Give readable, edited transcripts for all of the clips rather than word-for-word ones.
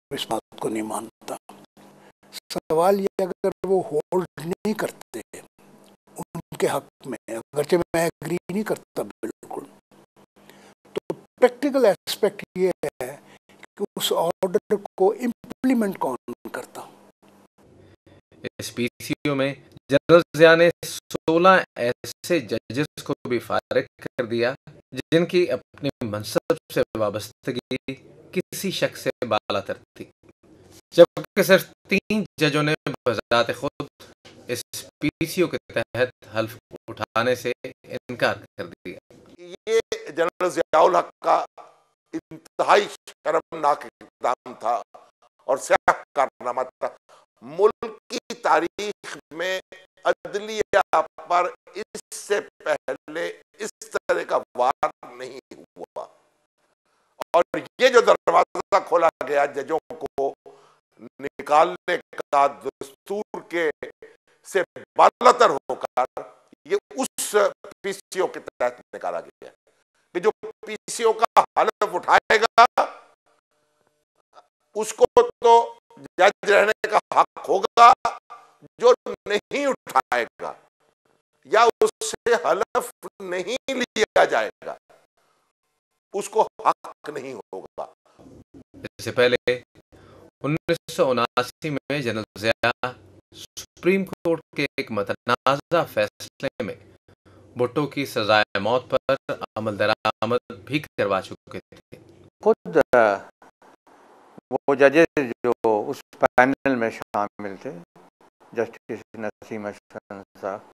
इस बात को नहीं मानता। सवाल ये, अगर वो होल्ड नहीं करते उनके हक में, अगरचे मैं एग्री नहीं करता बिल्कुल, तो प्रैक्टिकल एस्पेक्ट ये है कि उस ऑर्डर को इम्प्लीमेंट कौन करता। इस पीसीओ में जनरल ज़िया ने 16 ऐसे जजेस को भी फारिग कर दिया जिनकी अपनी मनसब से वाबस्तगी किसी शख्स से बालातर थी, जबकि सिर्फ 3 जजों ने बज़ात खुद इस पीसीओ के तहत हल्फ उठाने से इनकार कर दिया। ये जनरल ज़ियाउल हक का इंतहाई शर्मनाक इक़दाम था और स्याह कारनामा था। मुल्क की तारीख में अदलिया पर इससे पहले इस तरह का वार नहीं हुआ, और ये जो दरवाजा खोला गया जजों को निकालने का दस्तूर के से बालातर होकर, ये उस पीसीओ के तहत निकाला गया कि जो पीसीओ का हलफ उठाएगा उसको तो जज रहने का हक होगा, जो नहीं उठाएगा या उससे हलफ नहीं लिया जाएगा उसको हक नहीं होगा। इससे पहले 1979 में जनरल ज़िया सुप्रीम कोर्ट के एक मतनाज़ा फैसले में भुट्टो की सजाए मौत पर अमल दरामद भी करवा चुके थे। खुद वो जजेस जो उस पैनल में शामिल थे, जस्टिस नसीम अहसन साहब,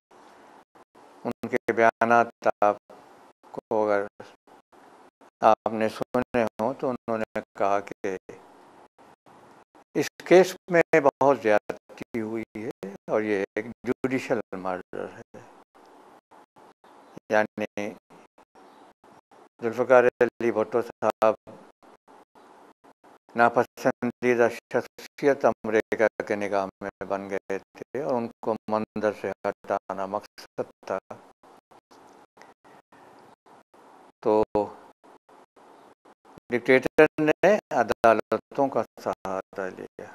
उनके बयानात आपको अगर आपने सुने हो तो उन्होंने कहा कि इस केस में बहुत ज्यादती हुई है और ये एक जुडिशल मर्डर है। यानी जुल्फ़िकार अली भुट्टो साहब नापसंदीदा शख्सियत अमेरिका के निगाह में बन गए थे और उनको मंदिर से हटाना मकसद था। तो डिक्टेटर ने अदालतों का सहारा लिया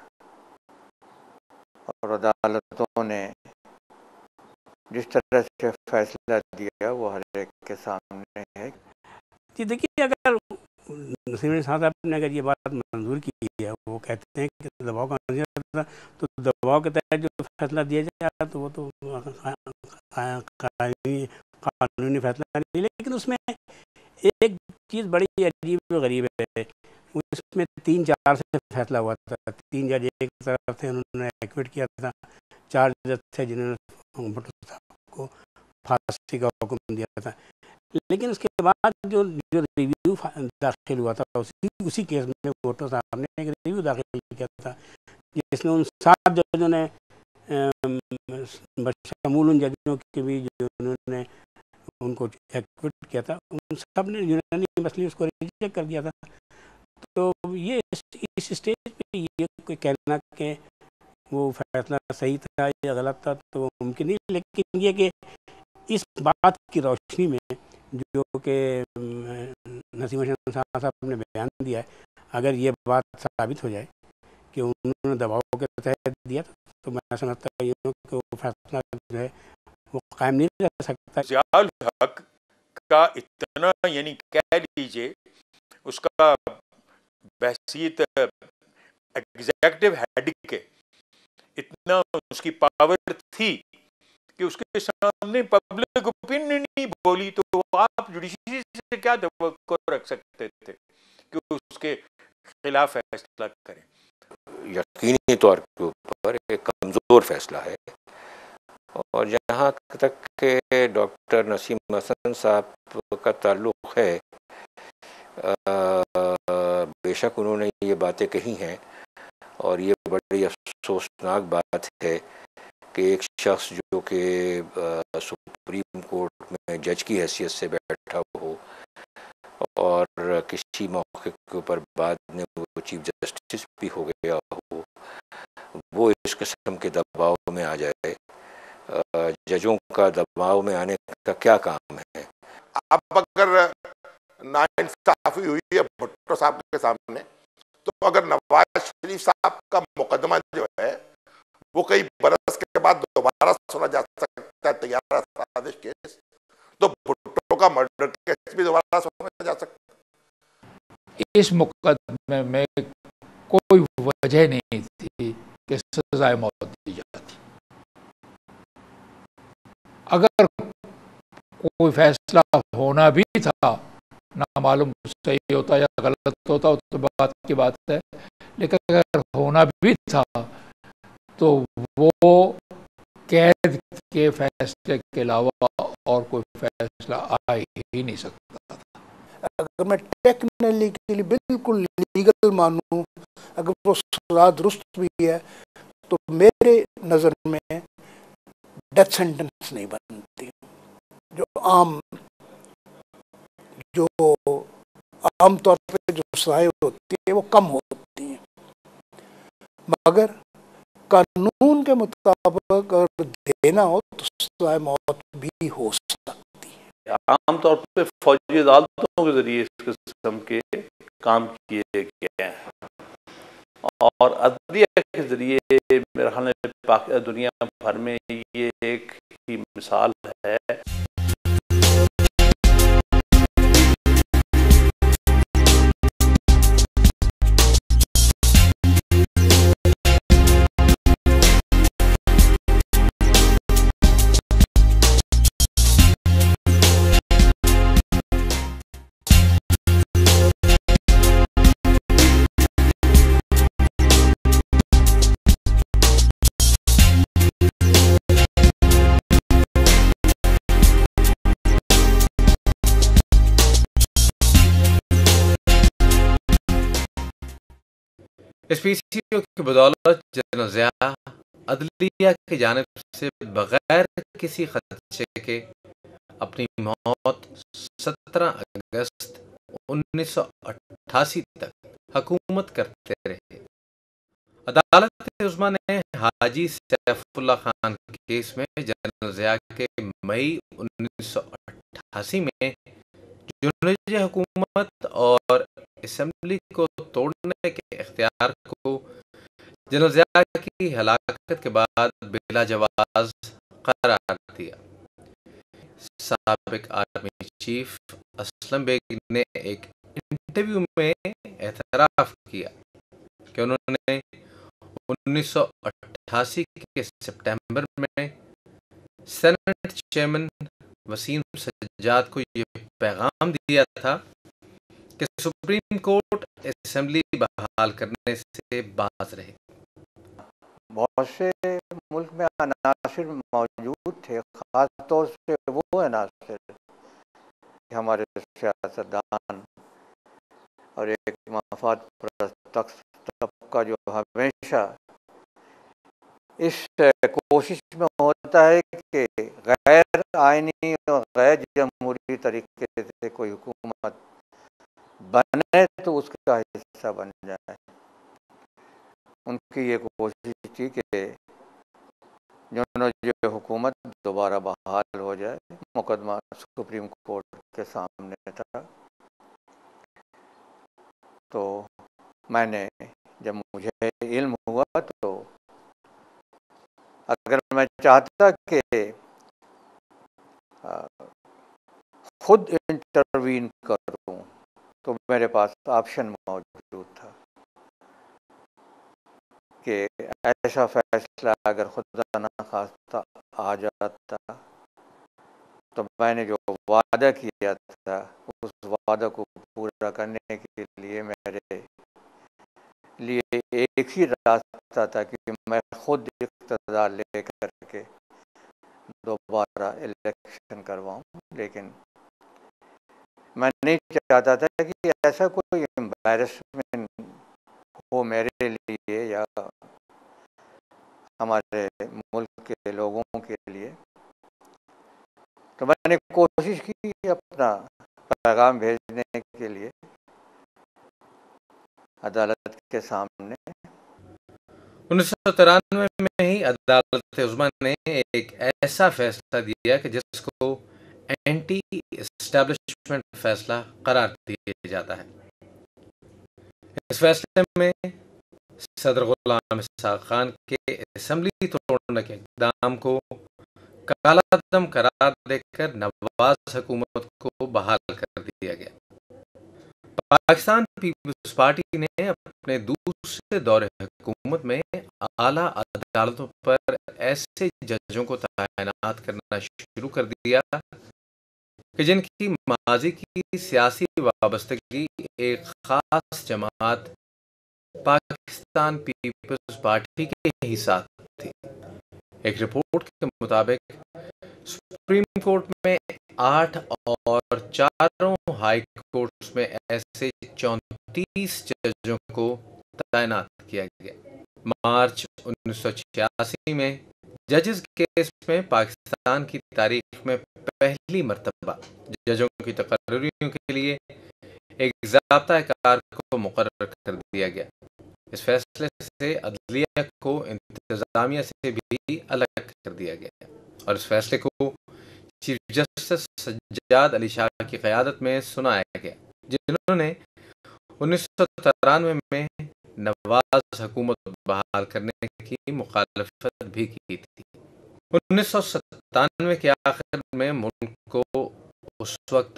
और अदालतों ने जिस तरह से फैसला दिया वो हर एक के सामने है। जी देखिए, अगर नसीम साहब ने अगर ये बात मंजूर की है, वो कहते हैं कि दबाव का नतीजा था, तो दबाव के तहत जो फैसला दिया जाए तो वो तो कानूनी फैसला नहीं। लेकिन उसमें एक चीज़ बड़ी अजीब व गरीब है, उसमें 3-4 से फैसला हुआ था। 3 जज एक तरफ थे, उन्होंने एक्विट किया था, 4 जज थे जिन्होंने भुट्टो साहब को फांसी का हुक्म दिया था। लेकिन उसके बाद जो रिव्यू दाखिल हुआ था, उसी केस में भुट्टो साहब ने एक रिव्यू दाखिल किया था जिसमें उन 7 जजों ने शमूल उन जजों के भी जिन्होंने उनको एक्विट किया था, उन सब ने यूनानिमसली उसको रिजेक्ट कर दिया था। तो ये इस स्टेज पे ये कोई कहना कि वो फैसला सही था या गलत था तो वो मुमकिन नहीं। लेकिन ये कि इस बात की रोशनी में जो कि नसीम अहसन साहब ने बयान दिया है, अगर ये बात साबित हो जाए कि उन्होंने दबाव के तहत दिया तो मैं समझता हूँ कि वो फैसला जो है वो कायम नहीं रह सकता। ज़ियाउल हक का इतना, यानी कह लीजिए उसका बहसीत एग्जीक्यूटिव हेड के इतना उसकी पावर थी कि उसके सामने पब्लिक ओपिनियन नहीं बोली तो आप जुडिशरी से क्या तवक्को रख सकते थे कि उसके खिलाफ फैसला करें। यकीनी तौर के ऊपर एक कमज़ोर फैसला है। और जहाँ तक के डॉक्टर नसीम अहसन साहब का ताल्लुक़ है, बेशक उन्होंने ये बातें कही हैं और ये बड़ी अफसोसनाक बात है कि एक शख्स जो कि सुप्रीम कोर्ट में जज की हैसियत से बैठा हो और किसी मौके के ऊपर बाद में वो चीफ जस्टिस भी हो गया हो, वो इस किस्म के दबाव में आ जाए। जजों का दबाव में आने का क्या काम है? अब अगर नाइंसाफी हुई है भुट्टो साहब के सामने, तो तो अगर नवाज शरीफ साहब का मुकदमा जो है वो कई बरस के बाद दोबारा सुना जा सकता है, तैयारा साजिश केस, तो भुट्टो का मर्डर केस भी दोबारा सुना जा सकता है। इस मुकदमे में कोई वजह नहीं थी कि सजाए मौत दी जाती। अगर कोई फैसला होना भी था, ना मालूम सही होता या गलत होता तो बात की बात है, लेकिन अगर होना भी था तो वो कैद के फैसले के अलावा और कोई फैसला आ ही नहीं सकता था। अगर मैं टेक्निकली के लिए बिल्कुल लीगल मानूं, अगर वो सजा दुरुस्त भी है तो मेरे नज़र में डेथ सेंटेंस नहीं बनती। जो आम तौर पे जो सजाएं होती है वो कम होती हैं, मगर कानून के मुताबिक अगर देना हो तो सजाए मौत भी हो सकती है। आमतौर पे फौजी अदालतों के जरिए इस किस्म के काम किए गए हैं और अदलिया के जरिए मेरे ख्याल में दुनिया भर में ये एक ही मिसाल है। इस पीसीओ की बदौलत जनरल ज़िया अदलिया की जानिब से बगैर किसी खदशे के अपनी मौत 17 अगस्त 1988 तक हुकूमत करते रहे। अदालत उज़्मा ने हाजी सैफुल्लाह खान केस में जनरल ज़िया के मई 1988 में जुनूजी हुकूमत और असेंबली को तोड़ने के इख्तियार को जनरल ज़िया की हलाकत के बाद बिला जवाज करार दिया। साबिक आर्मी चीफ असलम बेग ने एक इंटरव्यू में एतराफ़ किया कि उन्होंने 1988 के सितंबर में सेनेट चेयरमैन वसीम सज्जाद को ये पैगाम दिया था कि सुप्रीम कोर्ट असेंबली बहाल करने से बाज रहे। बहुत से मुल्क में अनासिर मौजूद थे, ख़ास तौर से वो अनासिर हमारे सियासतदान और एक मफाद परस्त तबका जो हमेशा इस कोशिश में होता है कि गैर आइनी और गैर जमहूरी तरीके से कोई हुकूमत बने तो उसका हिस्सा बन जाए। उनकी ये कोशिश थी कि जो हुकूमत दोबारा बहाल हो जाए। मुकदमा सुप्रीम कोर्ट के सामने था, तो मैंने जब मुझे इल्म हुआ तो अगर मैं चाहता कि खुद इंटरवीन करूं तो मेरे पास ऑप्शन मौजूद था कि ऐसा फैसला अगर खुदा न खास्ता आ जाता तो मैंने जो वादा किया था उस वादा को पूरा करने के लिए मेरे लिए एक ही रास्ता था कि मैं खुद इक़्तिदार लेकर के दोबारा इलेक्शन करवाऊं। लेकिन मैं नहीं चाहता था कि ऐसा कोई एम्बैरसमेंट हो मेरे लिए या हमारे मुल्क के लोगों के लिए। तो मैंने कोशिश की अपना पैगाम भेजने के लिए अदालत के सामने। 1993 में ही अदालत उज़्मा ने एक ऐसा फैसला दिया कि जिसको एंटी एस्टैब्लिशमेंट फैसला करार दिया जाता है। इस फैसले में सदर गुलाम इसाक खान के असेंबली तोड़ने के इक़दाम को काला दम करार देकर नवाज हुकूमत को बहाल कर दिया गया। पाकिस्तान पीपल्स पार्टी ने अपने दूसरे दौरे हुकूमत में आला अदालतों पर ऐसे जजों को तैनात करना शुरू कर दिया कि जिनकी माजी की सियासी वाबस्तगी एक खास जमात पाकिस्तान पीपल्स पार्टी के ही साथ थी। एक रिपोर्ट के मुताबिक सुप्रीम कोर्ट में 8 और चारों हाई कोर्ट्स में ऐसे 34 जजों को तैनात किया गया। मार्च 1986 में जजेस केस में पाकिस्तान की तारीख में पहली मर्तबा जजों की तकर्रियों के लिए एक ज़ाब्ता कार को मुकर्रर कर दिया गया। इस फैसले से अदलिया को इंतजामिया से भी अलग कर दिया गया और इस फैसले को चीफ जस्टिस सज्जाद अली शाह की क़यादत में सुनाया गया, जिन्होंने 1993 में नवाज हुकूमत बहाल करने की मुखालफत भी की थी। 1997 के आखिर में मुल्क को उस वक्त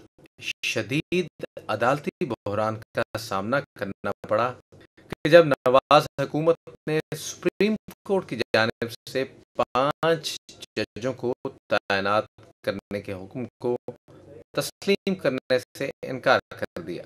शदीद अदालती बहरान का सामना करना पड़ा कि जब नवाज हुकूमत ने सुप्रीम कोर्ट की जानिब से 5 जजों को तैनात करने के हुक्म को तस्लीम करने से इनकार कर दिया।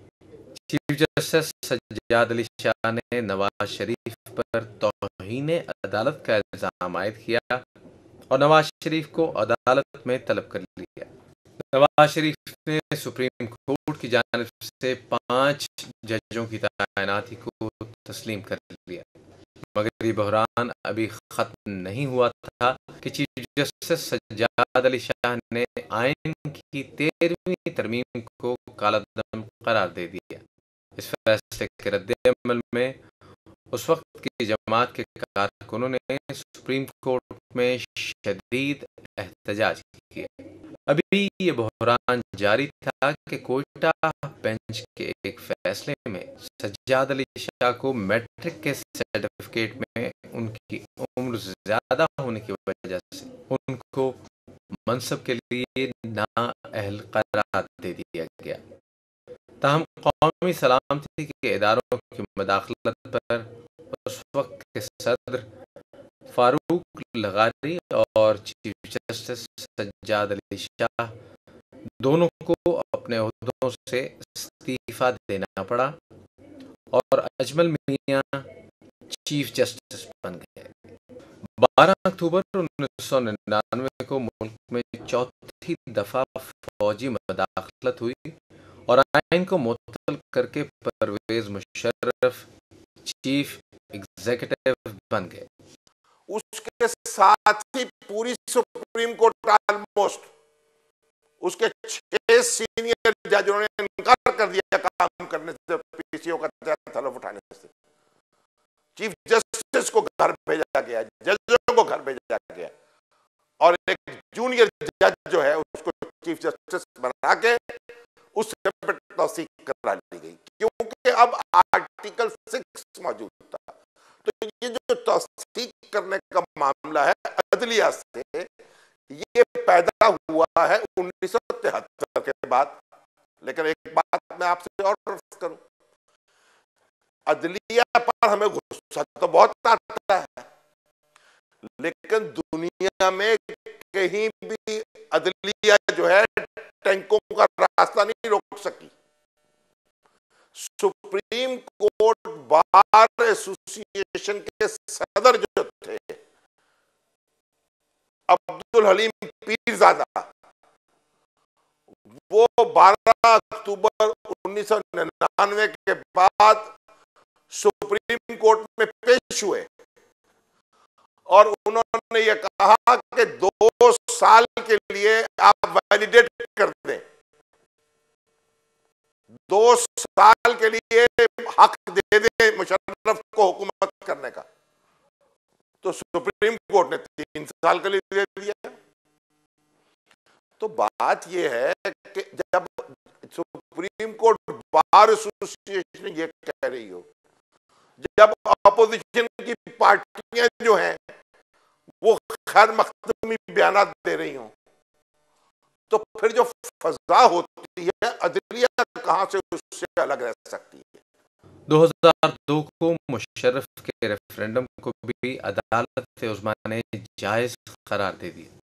चीफ जस्टिस सज्जाद अली शाह ने नवाज शरीफ पर तौहीन अदालत का इल्ज़ाम आयद किया और नवाज शरीफ को अदालत में तलब कर लिया। नवाज शरीफ ने सुप्रीम कोर्ट की जानिब से 5 जजों की तैनाती को तस्लीम कर लिया, मगर ये बहरान अभी ख़त्म नहीं हुआ था कि चीफ जस्टिस सज्जाद अली शाह ने आइन की 13वीं तरमीम को कालादम करार दे दिया। इस फैसले के रद्द-ए-अमल में उस वक्त की जमात के कारकुनों ने सुप्रीम कोर्ट में शदीद एहतजाज किया। अभी ये बहरान जारी था कि कोयटा बेंच के एक फैसले में सज्जाद अली शाह को मैट्रिक के सर्टिफिकेट में उनकी उम्र ज़्यादा होने की वजह से उनको मनसब के लिए नाअहल करार दे दिया गया। ताहम कौमी सलामती के इदारों की मदाखलत पर उस वक्त के सदर फारूक लगारी और चीफ जस्टिस सज्जाद अली शाह दोनों को अपने ओहदों से इस्तीफा देना पड़ा और अजमल मियां चीफ जस्टिस बन गए। 12 अक्टूबर 1999 को मुल्क में चौथी दफा फौजी मदाखलत हुई और आइन को मुअत्तल करके परवेज मुशर्रफ चीफ एग्जीक्यूटिव बन गए। उसके साथ ही पूरी सुप्रीम कोर्ट ऑलमोस्ट उसके 6 सीनियर जजों ने इनकार कर दिया काम करने से, पीसीओ का तलब उठाने से। चीफ जस्टिस को घर भेजा गया, जजों को घर भेजा गया और एक जूनियर जज जो है उसको चीफ जस्टिस बना के उससे तौसीक करा ली गई, क्योंकि अब आर्टिकल 6 मौजूद था। तो ये जो तौसीक करने का मामला है अदलिया से, ये पैदा हुआ है 1973 के बाद। लेकिन एक बात मैं आपसे और अर्ज करूं, अदलिया पर हमें गुस्सा तो बहुत आता है, लेकिन दुनिया में कहीं भी अदलिया जो है टैंकों का रास्ता नहीं रोक सकी। सुप्रीम कोर्ट बार एसोसिएशन के सदर जो थे अब्दुल हलीम पीरजादा, वो 12 अक्टूबर 1999 के बाद सुप्रीम कोर्ट में पेश हुए और उन्होंने ये कहा कि 2 साल के लिए आप वैलिडेट कर दें, 2 साल के लिए हक दे दें मुशर्रफ को हुकूमत करने का। तो सुप्रीम कोर्ट ने 3 साल के लिए दे दिया। तो बात यह है कि जब सुप्रीम कोर्ट बार एसोसिएशन ये कह रही हो, जब अपोजिशन की पार्टियां जो हैं वो खैर मकदमी बयान दे रही हो, तो फिर जो फजा होती है अदलिया कहां से उससे अलग रह सकती है। 2002 को मुशर्रफ के रेफरेंडम को भी अदालत उज़्मा ने जायज करार दे दिया।